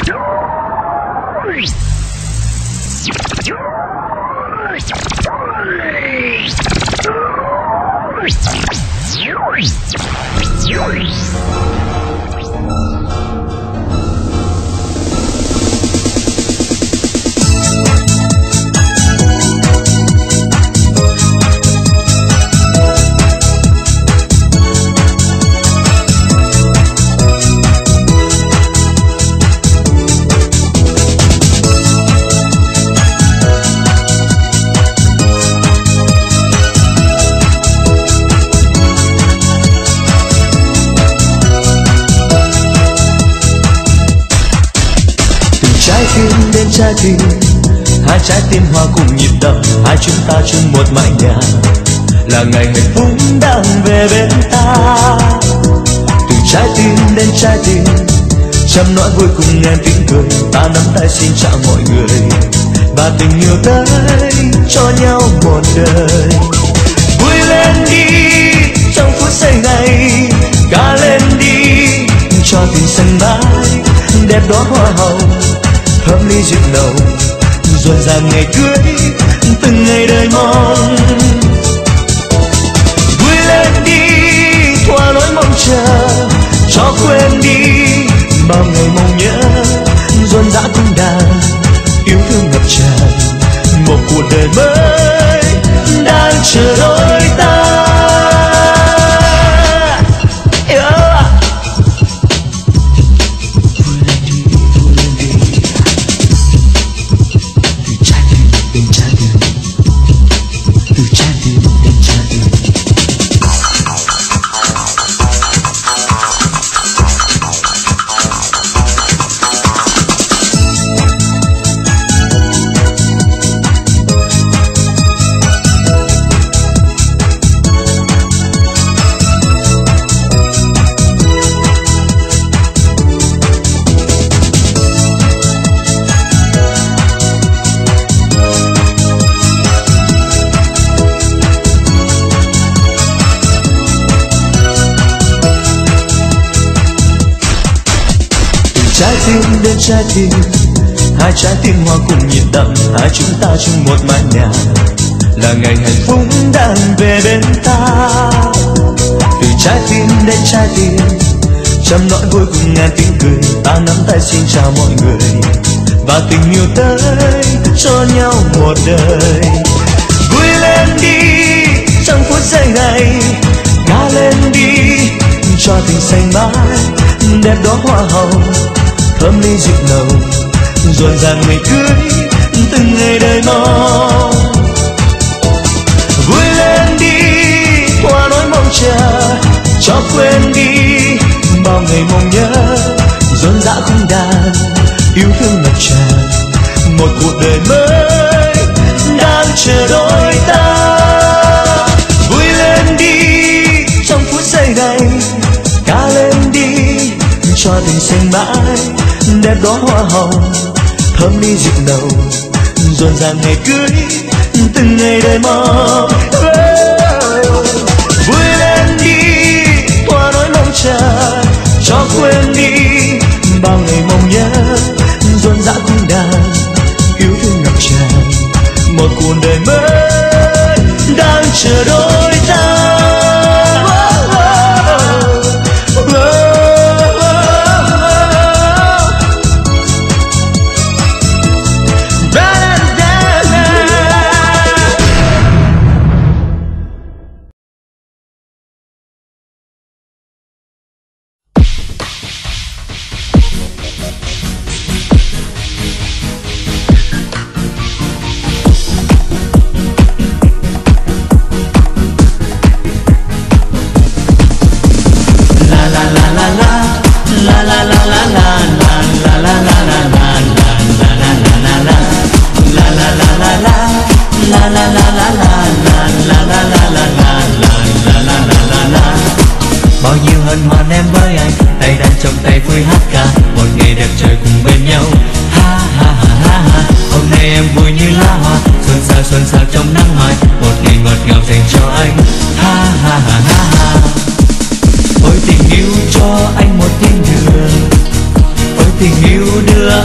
Trái tim, hai trái tim hòa cùng nhịp đập, hai chúng ta chung một mái nhà, là ngày hạnh phúc đang về bên ta. Từ trái tim đến trái tim, trăm nỗi vui cùng ngàn tiếng cười, ta nắm tay xin chào mọi người, và tình yêu tới cho nhau một đời. Vui lên đi trong phút giây này, ca lên đi cho tình xanh mãi, đẹp đóa hoa hồng thơm ly rượu nồng, rộn ràng ngày cưới từng ngày đời mong. Vui lên đi thỏa nỗi mong chờ, cho quên đi bao ngày mong nhớ, rộn rã cung đàn yêu thương ngập tràn, một cuộc đời mới đang chờ đôi ta. Trái tim đến trái tim, hai trái tim hòa cùng nhịp đập, hai chúng ta chung một mái nhà, là ngày hạnh phúc đang về bên ta. Từ trái tim đến trái tim, trăm nỗi vui cùng ngàn tiếng cười, ta nắm tay xin chào mọi người, và tình yêu tới cho nhau một đời. Vui lên đi trong phút giây này, ca lên đi cho tình xanh mãi, đẹp đóa hoa hồng thơm ly rượu nồng, rộn ràng ngày cưới từng ngày đời mong. Vui lên đi thỏa nỗi mong chờ, cho quên đi bao ngày mong nhớ, rộn rã cung đàn yêu thương ngập tràn, một cuộc đời mới đang chờ đôi ta. Vui lên đi trong phút giây này, ca lên đi cho tình xanh mãi, đẹp đóa hoa hồng thơm ly rượu nồng, rộn ràng ngày cưới từng ngày đời mong. Vui lên đi thỏa nỗi mong chờ, cho quên đi bao ngày mong nhớ, rộn rã cung đàn yêu thương ngập tràn, một cuộc đời mới đang chờ đôi ta. Bao nhiêu hân hoan em với anh, tay đang trong tay vui hát ca, một ngày đẹp trời cùng bên nhau. Ha ha ha ha ha, hôm nay em vui như lá hoa, xuân sao trong nắng mai, một ngày ngọt ngào dành cho anh. Ha ha ha ha ha, ôi tình yêu cho anh một thiên đường, ôi tình yêu đưa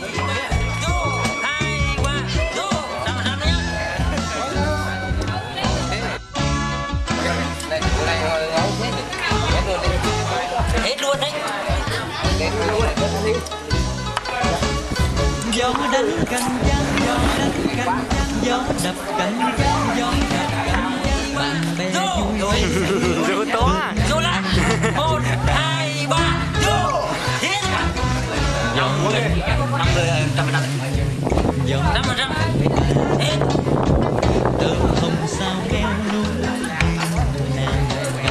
gió đánh cành vang, gió đánh cành vang, gió đập cành vang, gió đập cành vang, bạn bè vui Dỗ tó à? Dỗ lắm. 1, 2, 3, vô. Hết. Gió đánh cành 50%. gió 5%. Hết. tớ không sao leo núi nàng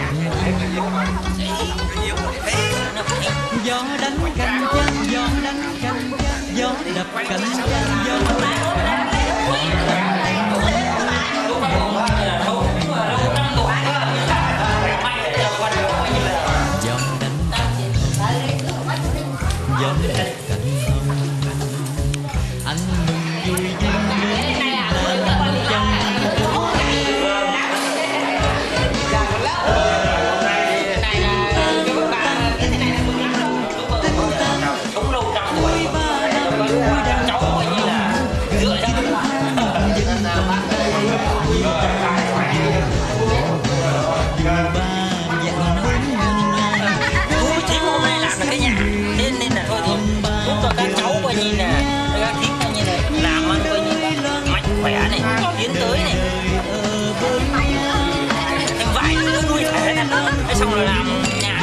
gió đánh cành vang, gió đánh cành vang, gió đập cành vang, gió đập cành gió đánh cành anh mừng vui duyên làm chân khỏe này, tiến tới này, thêm vài nữa nuôi thể này, thế xong rồi làm nhà.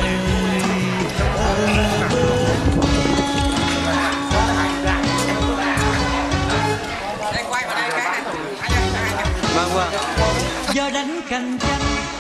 Đây quay vào đây cái này. Vâng vâng. gió đánh cành vang.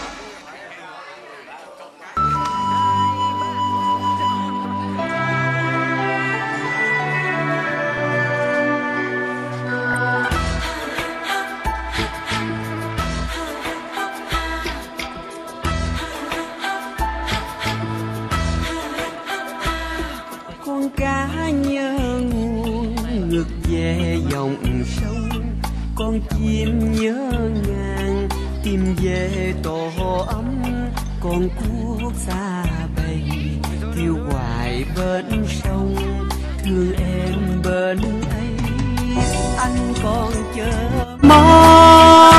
Con cá nhớ nguồn ngược về dòng sông, con chim nhớ ngàn tìm về tổ ấm, con cuốc xa bầy kêu hoài bên sông, thương em bên ấy anh còn chờ mong.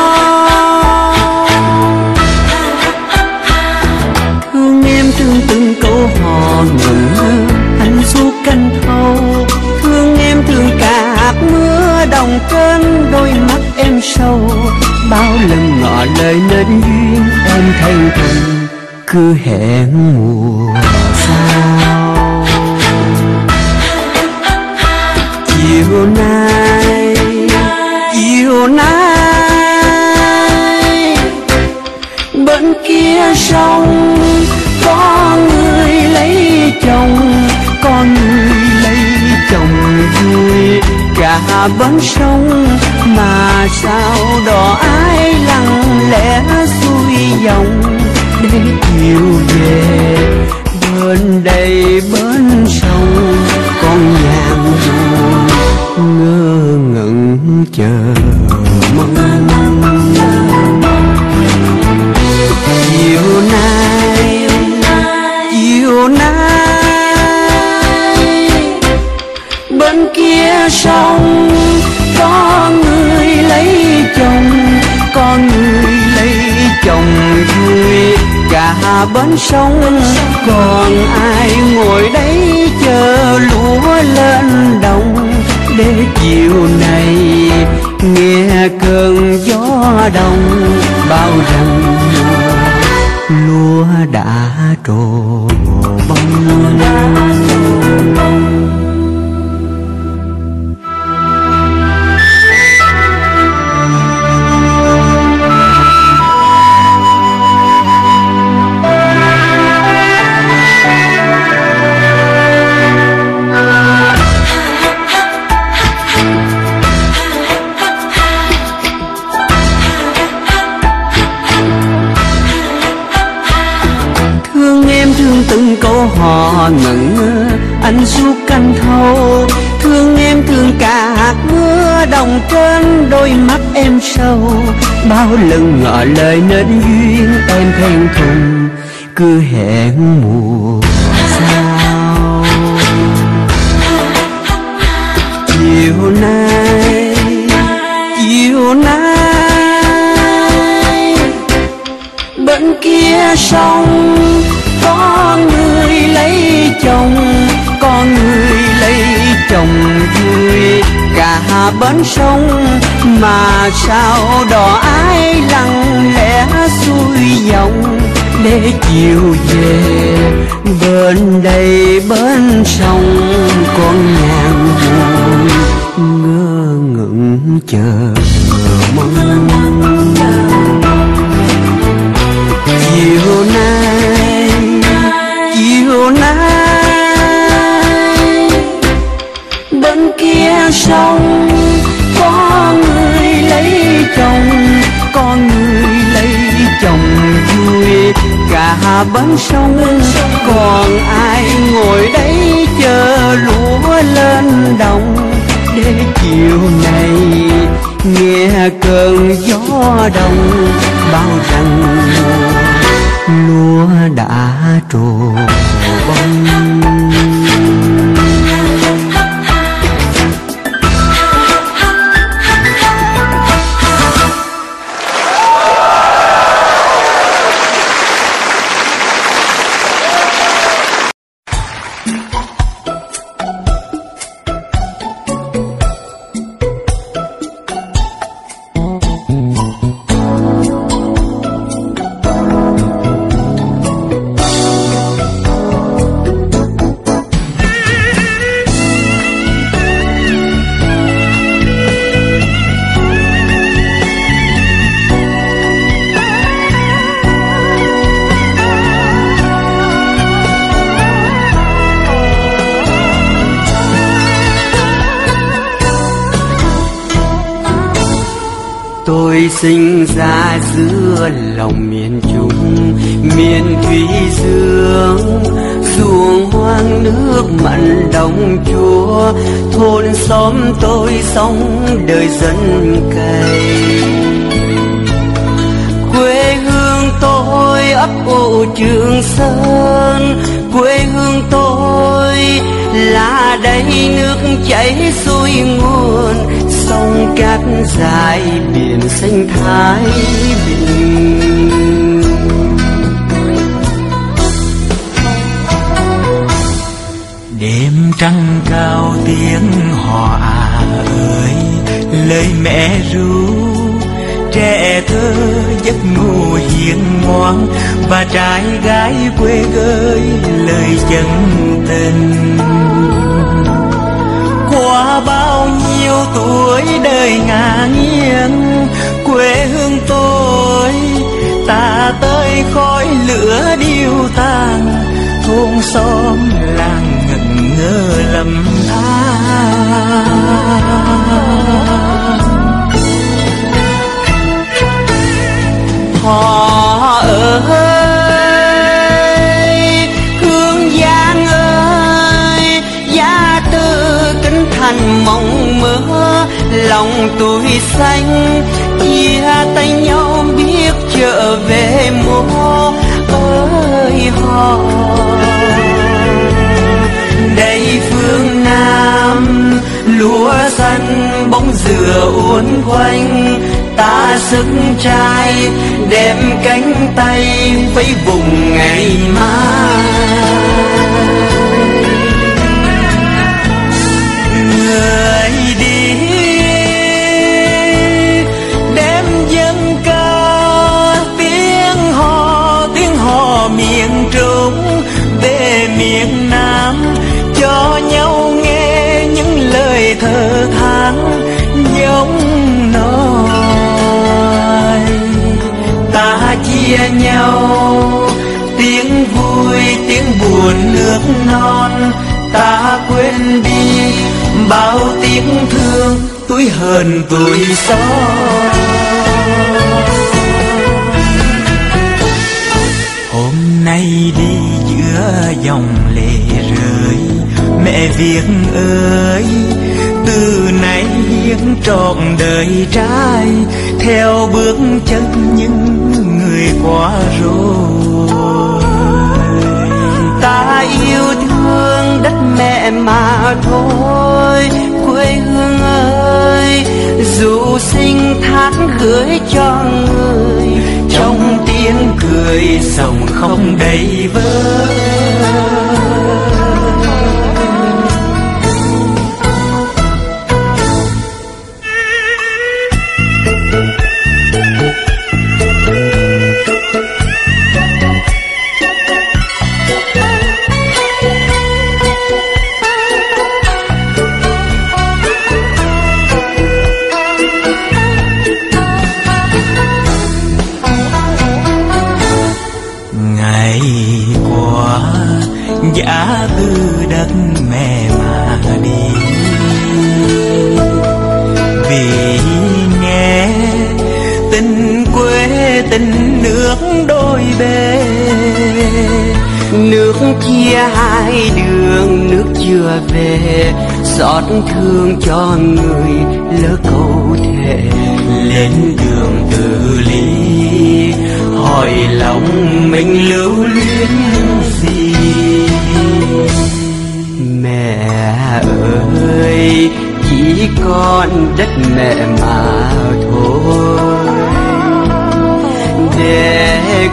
Thương em thương từng câu hò ngẩn ngơ anh suốt canh thâu, thương em thương cả hạt mưa đồng trên đôi mắt em sâu, bao lần ngỏ lời nên duyên em thành thùng cứ hẹn mùa sao. Chiều nay bên kia sông có người lấy chồng, có người lấy chồng vui cả bên sông, mà sao đò ai lặng lẽ xuôi dòng để chiều về bên đây bên sông, con nhàn buồn ngơ ngẩn chờ mong. Chiều nay bên kia sông có người lấy chồng, có người lấy chồng vui cả bên sông, còn ai ngồi đấy chờ lúa lên đồng để chiều này nghe cơn gió đông bao rằng lúa đã trổ bông. Từng câu hò ngẩn ngơ anh suốt canh thâu, thương em thương cả hạt mưa đồng trên đôi mắt em sâu, bao lần ngỏ lời nên duyên em khen thùng cứ hẹn mùa sao. Chiều nay bên kia sông có người lấy chồng, có người lấy chồng vui cả bến sông, mà sao đò ai lặng lẽ xuôi dòng để chiều về. Bên đây bên sông con nhàn vui ngơ ngẩn chờ mong. Chiều nay bên kia sông có người lấy chồng, có người lấy chồng vui cả bến sông. Còn ai ngồi đây chờ lúa lên đồng để chiều này nghe cơn gió đông bao rằng lúa đã trổ bông. Tôi sinh ra giữa lòng miền Trung, miền Thủy Dương, ruộng hoang nước mặn đồng chúa. Thôn xóm tôi sống đời dân cày, quê hương tôi ấp ủ Trường Sơn. Quê hương tôi là đây nước chảy xuôi nguồn, sông cát dài biển xanh Thái Bình. Đêm trăng cao tiếng hò ơi, lời mẹ ru trẻ thơ giấc ngủ hiền ngoan, và trai gái quê gơi lời chân tình. Qua bao nhiêu tuổi đời ngả nghiêng, quê hương tôi ta tới khói lửa điêu tàn. Thôn xóm làng ngẩn ngơ lầm than. Họ ơi, Hương Giang ơi, Gia Tư Kính Thành mộng mơ, lòng tôi xanh chia tay nhau biết trở về mô ơi họ. Đây phương Nam lúa xanh bóng dừa uốn quanh, ta sức trai đem cánh tay với vùng ngày mai. Người đi đem dân ca tiếng hò miền Trung về miền Nam, cho nhau nghe những lời thơ than giống nói. Ta chia nhau tiếng vui tiếng buồn nước non, ta quên đi bao tiếng thương tuổi hờn tuổi xót. Hôm nay đi giữa dòng lệ rơi, mẹ Việt ơi, từ nay hiến trọn đời trai theo bước chân những người qua rồi. Ta yêu thương đất mẹ mà thôi, quê hương ơi, dù sinh tháng gửi cho người trong tiếng cười sầu không đầy vơi. nước đôi bề. Nước chia hai đường, nước chưa về, xót thương cho người lỡ câu thề. Lên đường từ ly, hỏi lòng mình lưu luyến gì. Mẹ ơi, chỉ còn đất mẹ mà thôi. Để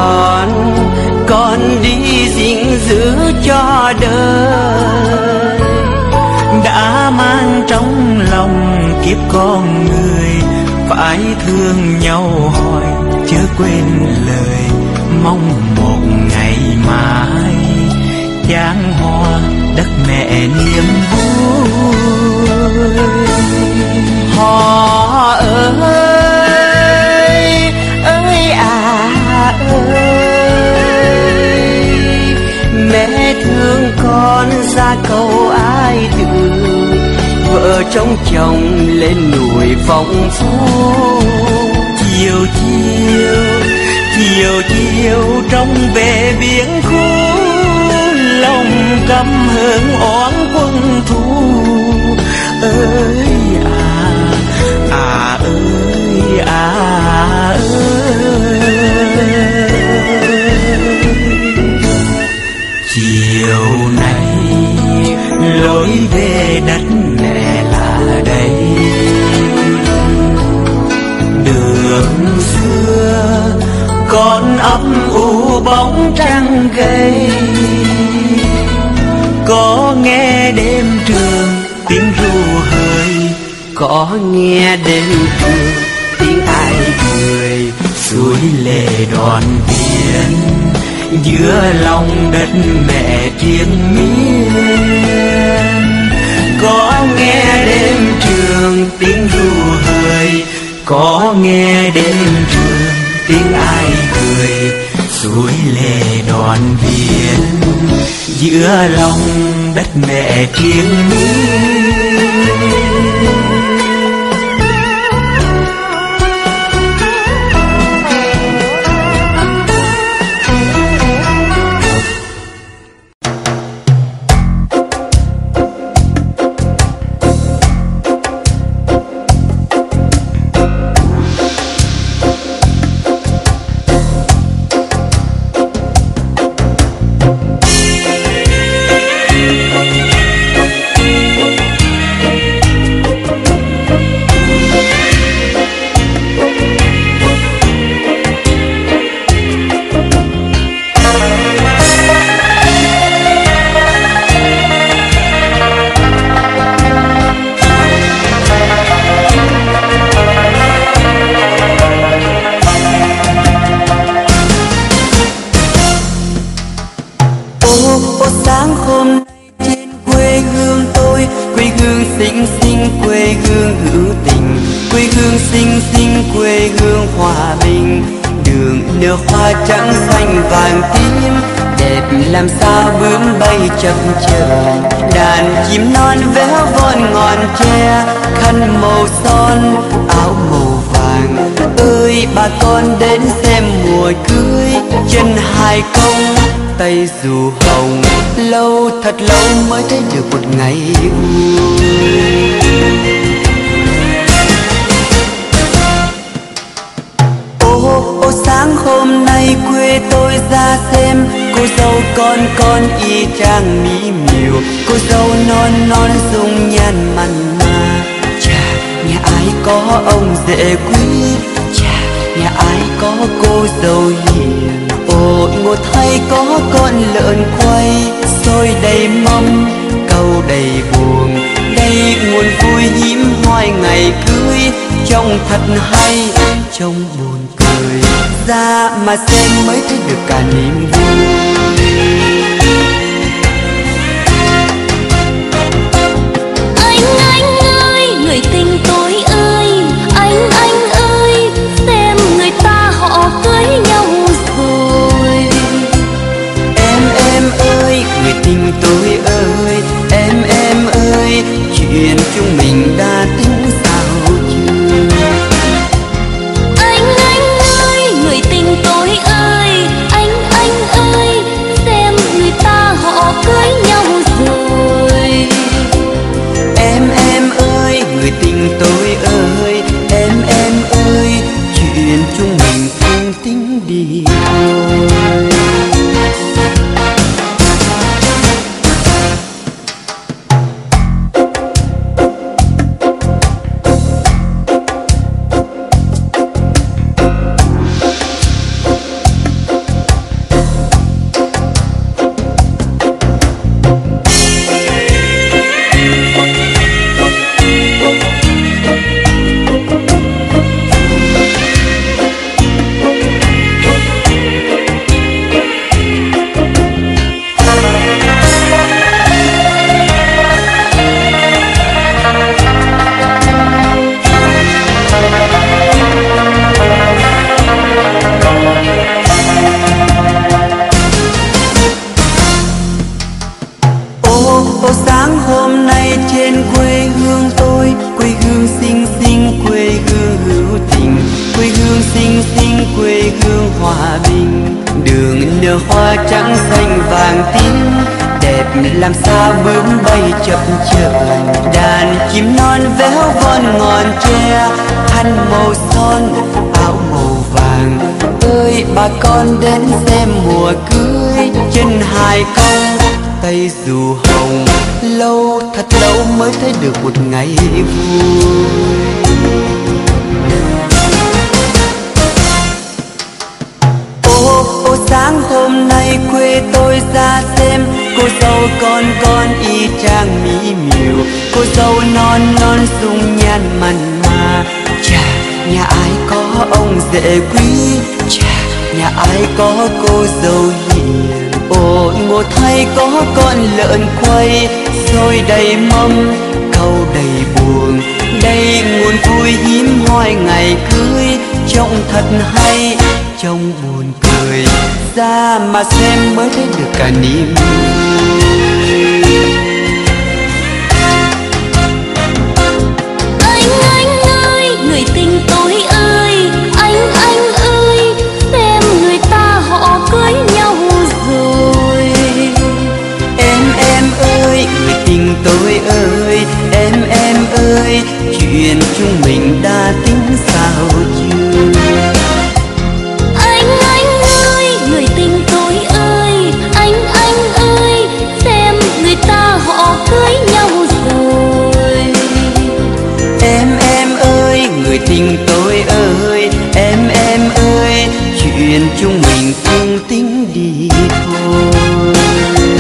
con đi gìn giữ cho đời. Đã mang trong lòng kiếp con người, phải thương nhau hỏi chớ quên lời. Mong một ngày mai chan hoa đất mẹ niềm vui. Họ ơi, ơi à ơi, mẹ thương con ra cầu ai đường. Vợ trong chồng lên núi phong phú. Chiều chiều trong về biển khu, lòng căm hờn oán quân thù. Ơi ơi ơi. Chiều nay lối về đất mẹ là đây. Đường xưa con ấp u bóng trăng gầy. Có nghe đêm trường tiếng ru hơi, có nghe đêm trường tiếng ai cười. suối lệ đoàn viên giữa lòng đất mẹ triền miên. Có nghe đêm trường tiếng ru hơi, có nghe đêm trường tiếng ai cười. Suối lệ đoàn viên giữa lòng đất mẹ triền miên. Sáng hôm nay trên quê hương tôi, quê hương xinh xinh, quê hương hữu tình, quê hương xinh xinh, quê hương hòa bình. Đường nở hoa trắng xanh vàng tím, đẹp làm sao bướm bay chập chờn. Đàn chim non véo von ngọn tre, khăn màu son, áo màu vàng. Ơi bà con đến xem mùa cưới, chân hai công tay dù hồng. Lâu thật lâu mới thấy được một ngày vui. Ô sáng hôm nay quê tôi ra xem, cô dâu con y chang mỹ miều. Cô dâu non dung nhan mặn mà. Chà, nhà ai có ông rể quý, chà, nhà ai có cô dâu hiền. Ôi một thay có con lợn quay, xôi đầy mâm câu đầy buồn. Đây nguồn vui hiếm hoi ngày cưới, trông thật hay trông buồn cười. Ra mà xem mới thấy được cả niềm vui. Anh ơi, người tình tôi ơi, anh ơi, xem người ta họ cưới nhau rồi. Em ơi, người tình tôi ơi, em ơi, chuyện chúng mình đã tính sao chưa? Anh ơi, người tình tôi đi thôi. Sáng hôm nay trên quê hương tôi, quê hương xinh xinh, quê hương hữu tình, quê hương xinh xinh, quê hương hòa bình. Đường nở hoa trắng xanh vàng tím, đẹp làm sao bướm bay chập chờn. Đàn chim non véo von ngọn tre, khăn màu son áo màu vàng. Ơi bà con đến xem mùa cưới, chân hai con tay dù hồng. Lâu thật lâu mới thấy được một ngày vui. Ô sáng hôm nay quê tôi ra xem, cô dâu con y chang mỹ miều. Cô dâu non non dung nhan mặn mà. Chà nhà ai có ông rể quý, chà nhà ai có cô dâu hiền. Ôi một thay có con lợn quay, xôi đầy mâm câu đầy buồn. Đây nguồn vui hiếm hoi ngày cưới, trông thật hay trông buồn cười. Ra mà xem mới thấy được cả niềm vui. Anh ơi, người tình tôi ơi, anh ơi, xem người ta họ cưới nhau rồi. Em ơi, người tình tôi ơi, em ơi, chuyện chúng mình đã tính sao chưa? Anh ơi, người tình tôi ơi, anh ơi, xem người ta họ cưới nhau rồi. Em ơi, người tình tôi ơi, em ơi, chuyện chúng mình cùng tính đi thôi.